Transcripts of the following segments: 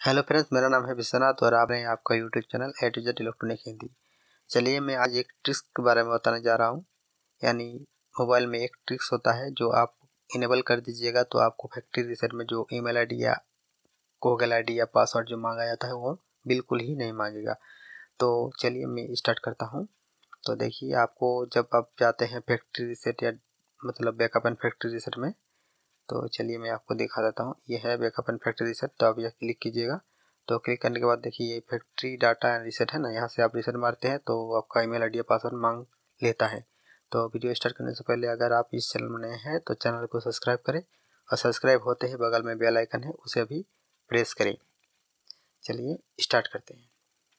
Hello friends, मेरा नाम है विश्वनाथ और आप हैं आपका YouTube channel A to Z electronic Hindi. चलिए मैं आज एक ट्रिक्स के बारे में बताने जा रहा हूँ। यानी मोबाइल में एक ट्रिक्स होता है जो आप इनेबल कर दीजिएगा तो आपको फैक्ट्री रीसेट में जो ईमेल आईडी या गूगल आईडी या पासवर्ड जो मांगा जाता है वो बिल्कुल ही नहीं मांगेगा। तो चलिए मैं स्टार्ट करता हूँ। तो देखिए, आपको जब आप जाते हैं फैक्ट्री रीसेट या मतलब बैकअप एंड फैक्ट्री रीसेट में, तो चलिए मैं आपको दिखा देता हूँ। ये है बैकअप एंड फैक्ट्री रीसेट, तो आप यह क्लिक कीजिएगा। तो क्लिक करने के बाद देखिए ये फैक्ट्री डाटा एंड रीसेट है ना, यहाँ से आप रीसेट मारते हैं तो आपका ईमेल आईडी या पासवर्ड मांग लेता है। तो वीडियो स्टार्ट करने से पहले अगर आप इस चैनल में नए हैं तो चैनल को सब्सक्राइब करें और सब्सक्राइब होते ही बगल में बेल आइकन है उसे भी प्रेस करें। चलिए स्टार्ट करते हैं।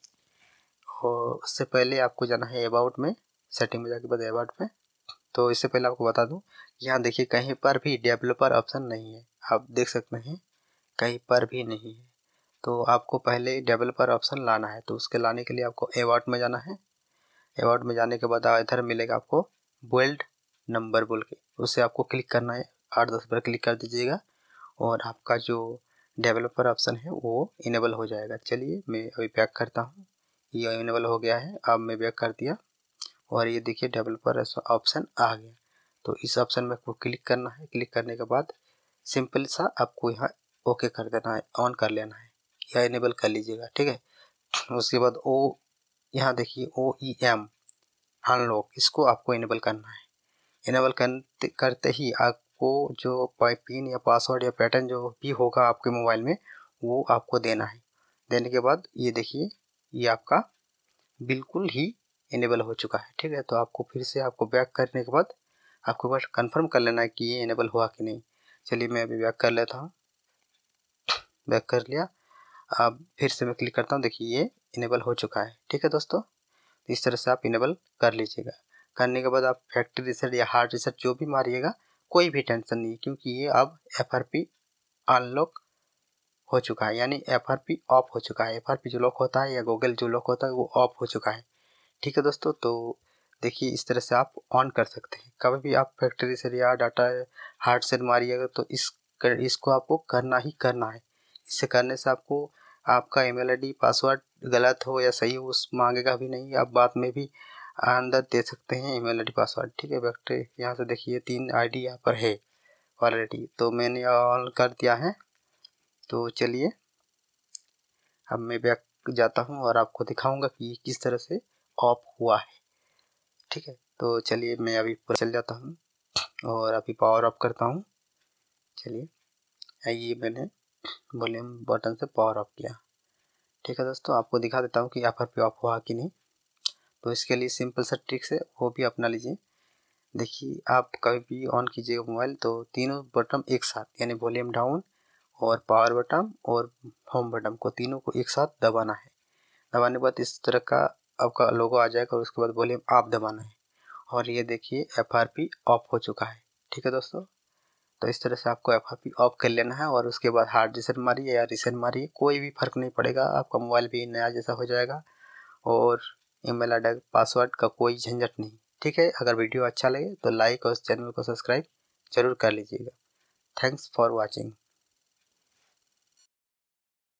और उससे पहले आपको जाना है अबाउट में, सेटिंग में जाके बाद अबाउट में। तो इससे पहले आपको बता दूं, यहाँ देखिए कहीं पर भी डेवलपर ऑप्शन नहीं है, आप देख सकते हैं कहीं पर भी नहीं है। तो आपको पहले डेवलपर ऑप्शन लाना है, तो उसके लाने के लिए आपको अबाउट में जाना है। अबाउट में जाने के बाद इधर मिलेगा आपको बिल्ड नंबर बोल के, उससे आपको क्लिक करना है। 8-10 बार क्लिक कर दीजिएगा और आपका जो डेवलपर ऑप्शन है वो इनेबल हो जाएगा। चलिए मैं अभी बैक करता हूँ। ये इनेबल हो गया है, अब मैं बैक कर दिया और ये देखिए डेवलपर ऑप्शन आ गया। तो इस ऑप्शन में आपको क्लिक करना है। क्लिक करने के बाद सिंपल सा आपको यहाँ ओके कर देना है, ऑन कर लेना है या इनेबल कर लीजिएगा, ठीक है। उसके बाद यहाँ देखिए OEM अनलॉक, इसको आपको इनेबल करना है। इनेबल करते ही आपको जो पिन या पासवर्ड या पैटर्न जो भी होगा आपके मोबाइल में वो आपको देना है। देने के बाद ये देखिए ये आपका बिल्कुल ही इनेबल हो चुका है, ठीक है। तो आपको फिर से आपको बैक करने के बाद आपको बस कंफर्म कर लेना है कि ये इनेबल हुआ कि नहीं। चलिए मैं अभी बैक कर लेता हूँ। बैक कर लिया। अब फिर से मैं क्लिक करता हूँ, देखिए ये इनेबल हो चुका है, ठीक है दोस्तों। तो इस तरह से आप इनेबल कर लीजिएगा। करने के बाद आप फैक्ट्री रीसेट या हार्ड रीसेट जो भी मारिएगा कोई भी टेंशन नहीं है, क्योंकि ये अब FRP अनलॉक हो चुका है, यानी FRP ऑफ हो चुका है। FRP जो लॉक होता है या गूगल जो लॉक होता है वो ऑफ हो चुका है, ठीक है दोस्तों। तो देखिए इस तरह से आप ऑन कर सकते हैं। कभी भी आप फैक्ट्री से या डाटा हार्ड से मारिएगा तो इसको आपको करना ही करना है। इसे करने से आपको आपका ईमेल आईडी पासवर्ड गलत हो या सही हो उस मांगेगा भी नहीं। आप बाद में भी अंदर दे सकते हैं ईमेल आईडी पासवर्ड, ठीक है। फैक्ट्री यहाँ से देखिए 3 आईडी यहाँ पर है ऑलरेडी, तो मैंने ऑन कर दिया है। तो चलिए अब मैं बैक जाता हूँ और आपको दिखाऊंगा कि किस तरह से ऑफ हुआ है, ठीक है। तो चलिए मैं अभी ऊपर चल जाता हूँ और अभी पावर ऑफ करता हूँ। चलिए ये मैंने वॉल्यूम बटन से पावर ऑफ किया, ठीक है दोस्तों। आपको दिखा देता हूँ कि FRP ऑफ हुआ कि नहीं। तो इसके लिए सिंपल सा ट्रिक्स है, वो भी अपना लीजिए। देखिए आप कभी भी ऑन कीजिएगा मोबाइल तो तीनों बटन एक साथ, यानी वॉल्यूम डाउन और पावर बटन और होम बटन को तीनों को एक साथ दबाना है। दबाने के बाद इस तरह का आपका लोगो आ जाएगा और उसके बाद वॉल्यूम आप दबाना है और ये देखिए FRP ऑफ हो चुका है, ठीक है दोस्तों। तो इस तरह से आपको FRP ऑफ कर लेना है और उसके बाद हार्ड रीसेट मारिए या रीसेट मारिए, कोई भी फर्क नहीं पड़ेगा, आपका मोबाइल भी नया जैसा हो जाएगा और ईमेल आईडी पासवर्ड का कोई झंझट नहीं, ठीक है। अगर वीडियो अच्छा लगे तो लाइक और चैनल को सब्सक्राइब जरूर कर लीजिएगा। Thanks for watching.